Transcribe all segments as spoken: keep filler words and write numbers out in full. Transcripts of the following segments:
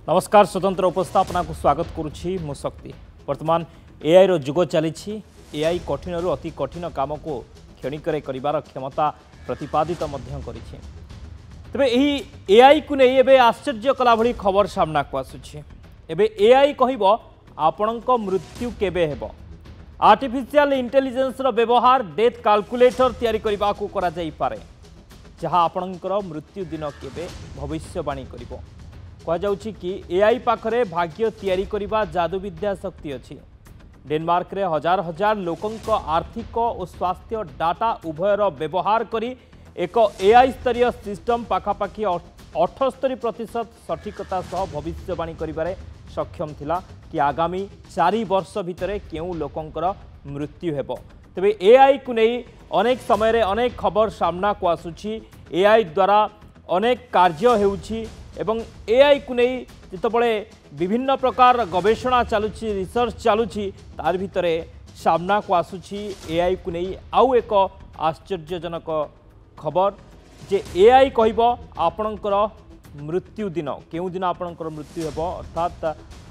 नमस्कार स्वतंत्र उपस्थापना को स्वागत करुछि मु शक्ति। वर्तमान एआई रो जुग चली एआई कठिन रु अति कठिन काम को क्षणिक करिवार क्षमता प्रतिपादित मध्य करिछि। तबे एही एआई को नहीं एबे आश्चर्य कला भली खबर सामना को आसुछि। एबे एआई कहिबो आपणक मृत्यु केबे हेबो। आर्टिफिशियल इंटेलिजेंस रो व्यवहार डेथ कैलकुलेटर तैयारी करबा को करा जाई पारे, जहाँ आपणकर मृत्यु दिन केबे भविष्यवाणी करिबो। कहुच्छी कि एआई पाखरे भाग्य तैयारी करिबा जादुविद्या शक्ति अच्छी। डेनमार्क रे हजार हजार लोकंक आर्थिक और स्वास्थ्य डाटा उभयर व्यवहार करी एक एआई स्तरीय सिस्टम पाखापाखि अठस्तरी प्रतिशत सठिकता सह भविष्यवाणी करिबारे सक्षम थिला कि आगामी चारि वर्ष भितरे केउ लोकंकर मृत्यु हेबो। तबे एआई को नहीं अनेक समय रे अनेक खबर सामना को आसुछि। एआई द्वारा अनेक कार्य हेउछि एवं एआई को नहीं जितेबाला विभिन्न प्रकार गवेषणा चलुछि, रिसर्च चलुछि, तार भितरे सामना को आसुछि एआई को नहीं आउ एक आश्चर्यजनक खबर जे एआई कहिबो आपणकर मृत्यु दिन केउ दिन आपणकर मृत्यु हेबो। अर्थात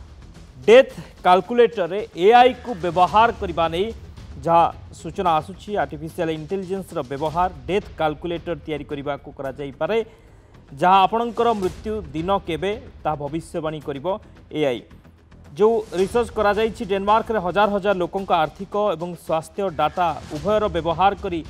डेथ कैलकुलेटर रे एआई को व्यवहार करबा नहीं जहाँ सूचना आसुछि आर्टिफिशियल इंटेलिजेंस रो व्यवहार डेथ कैलकुलेटर तैयारी करबा को करा जाई पारे, जहाँ आपणकर मृत्यु दिन केबे ता भविष्यवाणी करिबो एआई। जो रिसर्च करा जाइछि डेनमार्क रे हजार हजार लोकों का आर्थिक एवं स्वास्थ्य डाटा उभयर व्यवहार करी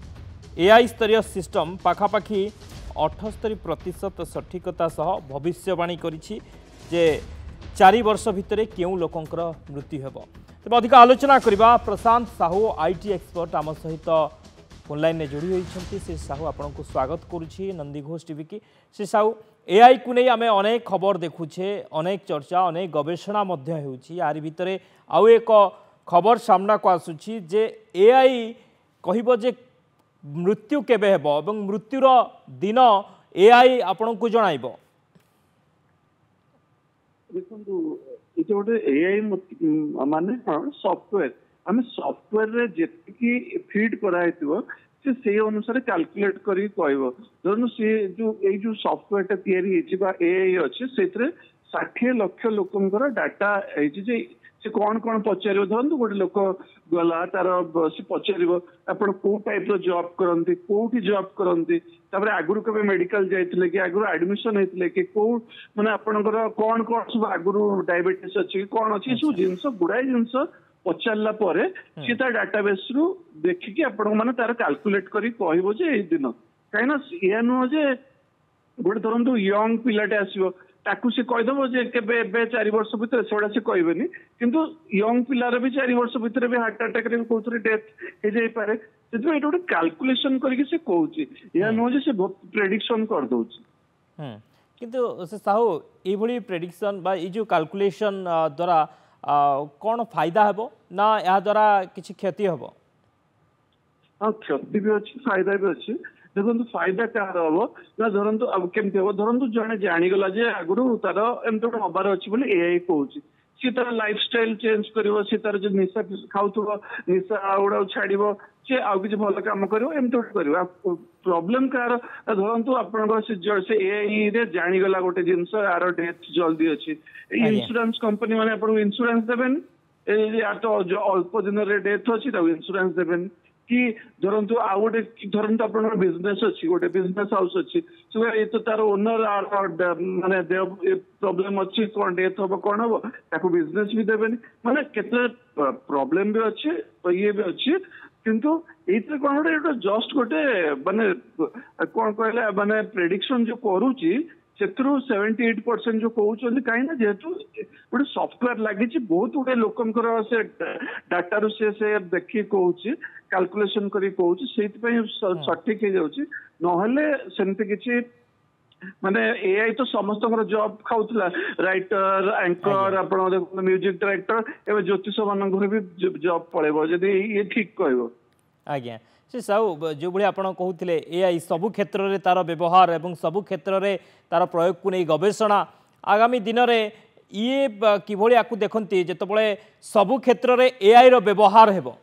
एआई स्तरीय सिस्टम पाखापाखि अठस्तरी प्रतिशत सठिकता सह भविष्यवाणी करिछि जे चारि वर्ष भितरे केउ लोकंकर मृत्यु हेबो। तबे अधिक आलोचना करिबा प्रशांत साहू आईटी एक्सपर्ट आम सहित ऑनलाइन ने जोड़ी होती। श्री साहू आपन को स्वागत करुछि नंदी घोष टीवी की। श्री साहू एआई को नहीं आमे अनेक खबर देखुछे, अनेक चर्चा अनेक गवेषणा मध्य हेउछि। यार भितरे आउ एक खबर सामना को आसुछि जे एआई कहिबो जे मृत्यु केबे हेबो एवं मृत्युर दिन एआई आपन को जणाइबो। देखंतु इते गोटे एआई माने सॉफ्टवेयर आम सॉफ्टवेयर रे जेतिकी फीड कराइथिबो से से अनुसार कैलकुलेट करी कहबो। धरनु से जो ए जो सॉफ्टवेयर ता तयारी हेछि बा एआई अछि सेतरे साठ लाख लोकंकर डाटा हेछि जे से कोन कोन पचारिबो। धरनु गोटे लोक गला तार से पचारिबो आपण को टाइप रो जॉब करंती, कोठी जॉब करंती, तापर आगुरु कबे मेडिकल जाइथिले कि आगुरु एडमिशन हेतिले कि को माने आपणकर कोन कोन सब आगुरु डायबिटीज अछि कि कोन अछि सब जिंस गुडाई जिंस पचारला परे सी ता डाटाबेस रु देखिकी आपण माने तार कैलकुलेट करी कहबो जे ए दिन काइना या नो जे गोटे धरंतु यंग पिलाटे आसीबो ताकू से कहदबो जे केबे एबे चारि वर्ष भितर सेडा से कहबेनी, किंतु यंग पिलार भी चारि वर्ष भितर भी हार्ट अटैक रे कोथरे डेथ हे जाई पारे। सेतबे एटा गोटे कैलकुलेशन करिके से कहउची या नो जे से प्रेडिक्शन कर दोउची। हम किंतु से साहू ए भली प्रेडिक्शन बा ई जो कैलकुलेशन द्वारा कौन फायदा हेबो ना या द्वारा किसी क्षति हेबो? हाँ क्षति भी अच्छी फायदा भी अच्छी। देखो फायदा कार हम ना धरतु अब केमती हम धरतु जड़े जाणीगला जे आगुरी तार एम गोटे हबार अच्छी बोले एआई कहूँ सी तार लाइफ स्टाइल चेंज कर सी तार जो निशा खाऊ निशा गुड़ा छाड़ सी आउ कि भल कम करमती गोटे कर प्रोब्लेम कार धरतु आप से एआई रे जाणीगला गोटे जिनस यार डेथ जल्दी अच्छी इंश्योरेंस कंपनी मैंने आपको इंश्योरेंस देवेनि यार तो अल्प दिन रे डेथ अच्छी इंश्योरेंस देवेनि कि धरतु आउ गोटे धरतु आप बिजनेस अच्छी गोटे बिजनेस हाउस अच्छी ये तो तार ओनर माने प्रोब्लेम अच्छी कौन डेथ हम कौन हम ताको बिजनेस भी देवेनि माने केते प्रोब्लेम भी अच्छे ये भी अच्छे। किंतु ये कौन गोटे जस्ट गोटे माने कौन कहले माने प्रेडिक्शन जो करूची सेथरु सेवेंटी एट परसेंट जो कहउछन कहीं जेहेतु गोटे सॉफ्टवेयर लगी बहुत गुटे लोकंकर से डाटा रु से से देखि कहउछि कैलकुलेशन करी कहउछि सेति पय सटीक हे जाउछि नहले सेमति किछि माने एआई तो समस्त जॉब खाउतला राइटर एंकर आपण म्यूजिक डायरेक्टर एवं ज्योतिष मान भी जॉब पड़ेबो जदी ये ठीक कहबो। आज्ञा से साहू जो भाई आप कहते एआई सबु क्षेत्र में तार व्यवहार एवं सबु क्षेत्र में तार प्रयोग को नहीं गवेषणा आगामी दिन में ये किभली आपको देखते जितेबाला सबु क्षेत्र में एआई रो व्यवहार हेबो।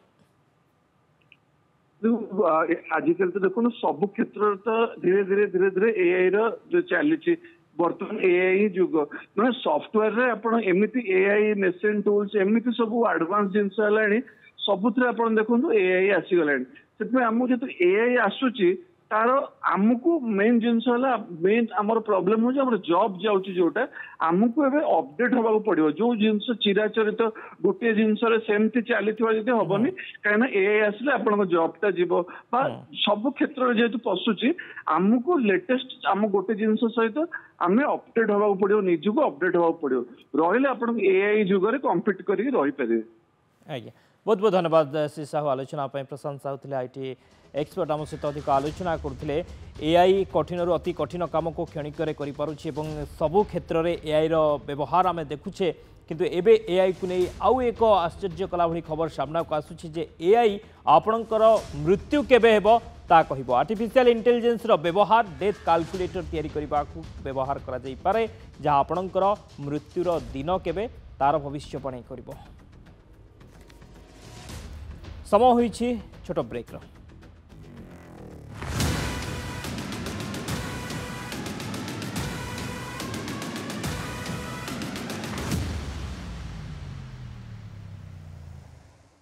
आजिकल तो देखो सब क्षेत्र तो धीरे धीरे धीरे धीरे एआई रो जो चली बर्तमान एआई जुग मैंने सॉफ्टवेयर रे आपण एमिति एआई मेसिन टूल्स एमिति सब एडवांस जिनस हलाणी सबुथरे आपण देखंतु एआई आसी गलाणी सेतमे हमहु जेतु एआई आसुची तार आमको मेन जिनस हला मेन हमर प्रॉब्लम हो जे हमर जॉब जाउची जोटा आमको एबे अपडेट होबा पड़िबो जो जिनस चिराचरित गोटे जिनस रे सेमति चलीथिबा जदि हबनी काना एआई आसले आपण जॉबटा जीवो बा सब क्षेत्र रे जेतु पसुची आमको लेटेस्ट आम गोटे जिनस सहित आमे अपडेट होबा पड़िबो निजको अपडेट होबा पड़िबो रहिले आपण एआई जुगरे कॉम्पीट करी रहि परिबे। आज्ञा बहुत बहुत धन्यवाद श्री साहू आलोचना प्रशंसा होते आईटी एक्सपर्ट आम सहित अधिक आलोचना करते एआई कठिन अति कठिन काम को क्षणिक सबु क्षेत्र में एआई व्यवहार आम देखुचे किंतु एबे एआई को नहीं आउ एक आश्चर्य कला भली खबर सामना को आसुछि जे एआई आपणकर मृत्यु केबे हेबो ता कहिबो आर्टिफिशियल इंटेलिजेंस रो व्यवहार डेथ कैलकुलेटर तैयारी करबा को व्यवहार करा जाई पारे जहां आपणकर मृत्युर दिन केबे तार भविष्यवाणी करिबो। समय होइछि छोट ब्रेक रो।